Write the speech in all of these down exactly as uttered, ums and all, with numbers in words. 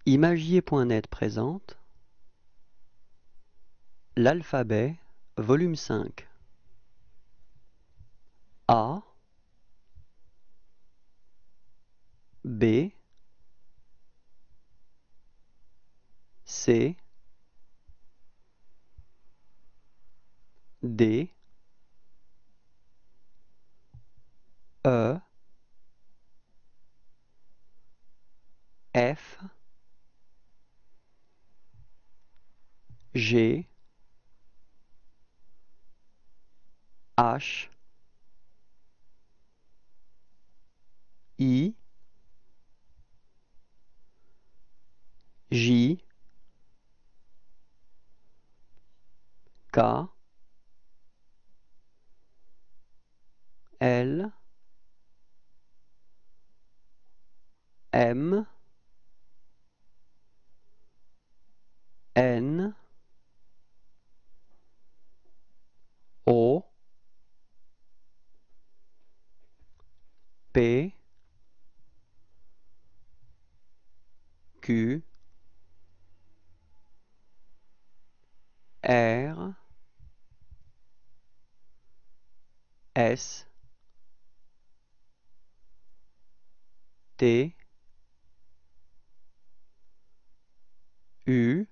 Imagier point net présente L'alphabet, volume cinq. A, B, C, D, E, F, G, H, I, J, K, L, M, N, O, P, Q, R, S, T, U,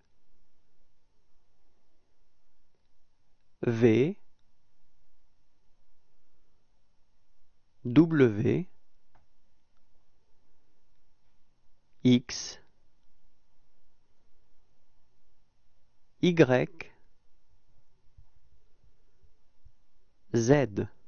V, W, X, Y, Z.